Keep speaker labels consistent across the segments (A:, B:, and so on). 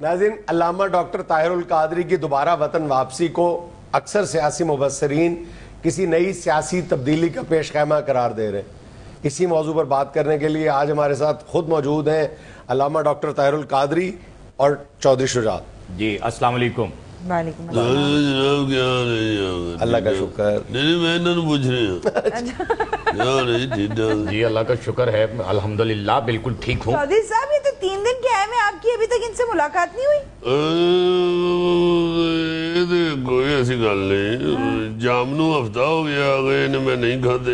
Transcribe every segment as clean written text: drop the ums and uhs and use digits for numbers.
A: ناظرین، علامہ ڈاکٹر طاہر القادری کی دوبارہ وطن واپسی کو اکثر سیاسی مبصرین کسی نئی سیاسی تبدیلی کا پیش خیمہ قرار دے رہے ہیں۔ اسی موضوع پر بات کرنے کے لیے آج ہمارے ساتھ خود موجود ہیں علامہ ڈاکٹر طاہر القادری اور چودھری شجاعت
B: جی السلام علیکم۔
C: وعلیکم السلام۔
A: اللہ کا شکر۔
D: میں انہوں نے پوچھ رہے ہیں
B: جی اللہ کا شکر ہے، الحمدللہ بالکل ٹھیک ہوں۔
C: چودھری صاحب یہ تو 3 دن کے آئے میں آپ کی ابھی تک ان سے ملاقات نہیں ہوئی؟
D: کوئی ایسی گل نہیں، جامنو ہفتہ ہو گیا گئے نے میں نہیں کھاتے،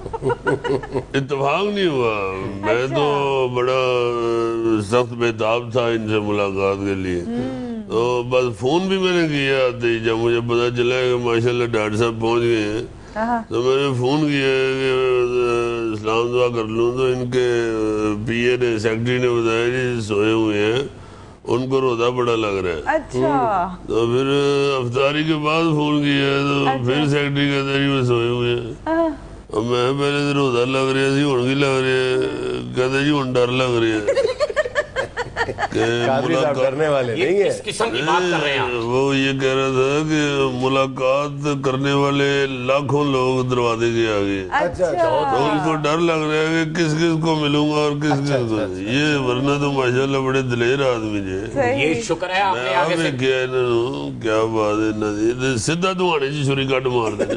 D: اتفاق نہیں ہوا۔ میں تو بڑا سخت بےتاب تھا ان سے ملاقات کے لیے، تو بس فون بھی میں نے کیا تھی جب مجھے پتا چلا کہ ماشاءاللہ ڈاکٹر صاحب پہنچ گئے ہیں، تو میں نے فون کیا کہ اسلام دعا کر لوں، تو ان کے پی اے نے سیکرٹری نے بتایا جی سوئے ہوئے ہیں، ان کو روزہ بڑا لگ رہا ہے۔
C: اچھا،
D: تو پھر افطاری کے بعد فون کیا تو پھر سیکرٹری کہتے جی وہ سوئے ہوئے ہیں، اور میں پہلے تو روزہ لگ رہا سی، ہوں کی لگ رہا ہے، کہتے جی ہوں ڈر لگ رہا ہے۔
A: قادری صاحب ڈرنے والے نہیں ہیں،
B: کس قسم کی بات کر رہے ہیں؟
D: وہ یہ کہہ رہا تھا کہ ملاقات کرنے والے لاکھوں لوگ دروازے کے آگے، تو ان کو ڈر لگ رہا ہے کہ کس کس کو ملوں گا اور کس کس کو، یہ ورنہ تو ماشاءاللہ بڑے دلیر آدمی جی۔
B: یہ شکر ہے آپ نے آگے سے
D: کیا بات ہے، سیدھا دھوانے جی چھری کٹ مار دے،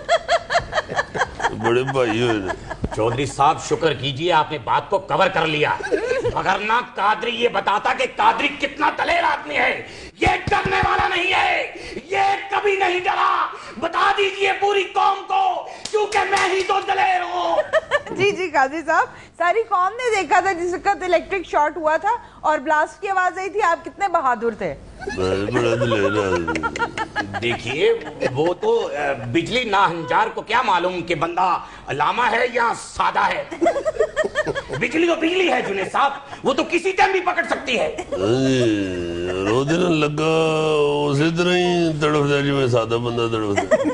D: بڑے بھائی ہوئے۔
B: چودھری صاحب شکر کیجئے آپ نے بات کو کور کر لیا، مگر نہ قادری یہ بتاتا کہ قادری کتنا دلیر آدمی ہے۔ یہ ڈرنے والا نہیں ہے، یہ کبھی نہیں ڈرا، بتا دیجئے پوری قوم کو، کیونکہ میں ہی تو دلیر ہوں۔
C: جی جی قاضی صاحب، ساری قوم نے دیکھا تھا جس وقت الیکٹرک شارٹ ہوا تھا اور بلاسٹ کی آواز آئی تھی، آپ کتنے بہادر تھے۔
D: بڑا دلیر آدمی۔
B: دیکھیے وہ تو بجلی ناہنجار کو کیا معلوم کہ بندہ علامہ ہے یا سادہ ہے۔ بجلی تو بجلی ہے جنید صاحب، وہ تو کسی ٹائم بھی پکڑ سکتی ہے۔
D: رو دن لگا اسی طرح ہی تڑف جائے جی میں سادہ بندہ تڑف جائے۔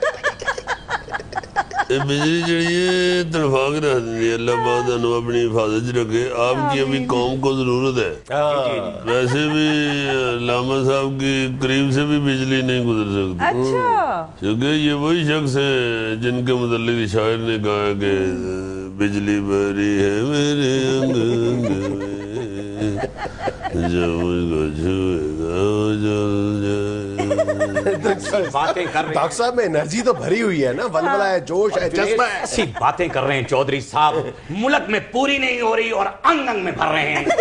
D: بجلی جڑی ہے تڑفا کے رکھ دی، اللہ پاک انہوں اپنی حفاظت رکھے۔ آپ کی ابھی قوم کو ضرورت ہے، ویسے بھی علامہ صاحب کی قریب سے بھی بجلی نہیں گزر سکتی،
C: اچھا،
D: کیونکہ یہ وہی شخص ہیں جن کے متعلق شاعر نے کہا کہ بجلی بری ہے میرے انگ انگ میں، جو مجھ کو چھوئے گا وہ جل جائے۔
B: باتیں کر رہے ہیں
A: ڈاکٹر صاحب میں انرجی تو بھری ہوئی ہے نا، ولولہ ہے، جوش ہے، جذبہ ہے۔
B: ایسی باتیں کر رہے ہیں چودھری صاحب، ملک میں پوری نہیں ہو رہی اور انگ انگ میں بھر رہے ہیں۔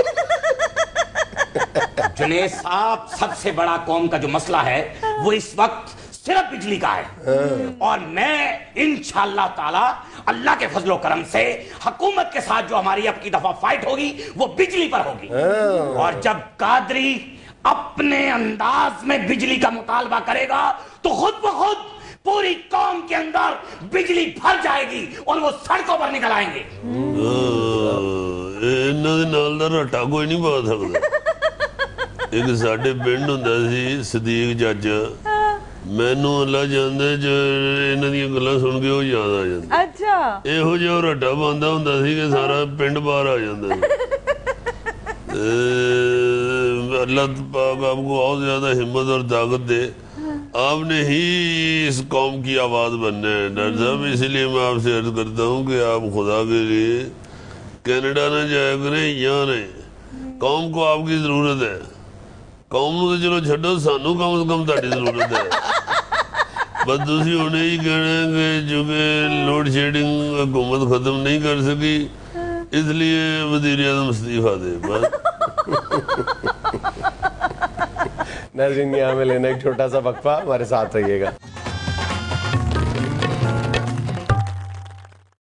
B: جنید صاحب سب سے بڑا قوم کا جو مسئلہ ہے وہ اس وقت صرف بجلی کا ہے، اور میں انشاءاللہ تعالی اللہ کے فضل و کرم سے حکومت کے ساتھ جو ہماری اب کی دفعہ فائٹ ہوگی وہ بجلی پر ہوگی، اور جب قادری اپنے انداز میں بجلی کا مطالبہ کرے گا تو خود بخود پوری قوم کے اندر بجلی بھر جائے گی اور وہ سڑکوں پر نکل آئیں گے۔
D: انہوں نے نال دا رٹا کوئی نہیں پا سکتا۔ ایک ساڑھے پنڈ ہوندہ سی صدیق چاچا، مینوں اللہ جاندے جو انہوں نے گلہ سن کے وہ یاد آ جاندے۔
C: اچھا،
D: اے ہو جو رٹا باندھا ہوندہ سی کہ سارا پنڈ باہر آ جاندہ سی۔ اللہ پاک آپ کو بہت زیادہ ہمت اور طاقت دے، آپ نے ہی اس قوم کی آواز بننا ہے ڈاکٹر صاحب۔ اس لیے میں آپ سے عرض کرتا ہوں کہ آپ خدا کے لیے کینیڈا نہ جایا کریں، یہاں رہیں، قوم کو آپ کی ضرورت ہے۔ قوم تو چلو چھڈو، سانو کم از کم تہاڈی ضرورت ہے۔ بس تسی انہیں ہی کہنا ہے کہ چونکہ لوڈ شیڈنگ حکومت ختم نہیں کر سکی اس لیے وزیر اعظم استعفیٰ دے۔ بس
A: ناظرین یہاں میں لینا ایک چھوٹا سا وقفہ، ہمارے ساتھ رہیے گا۔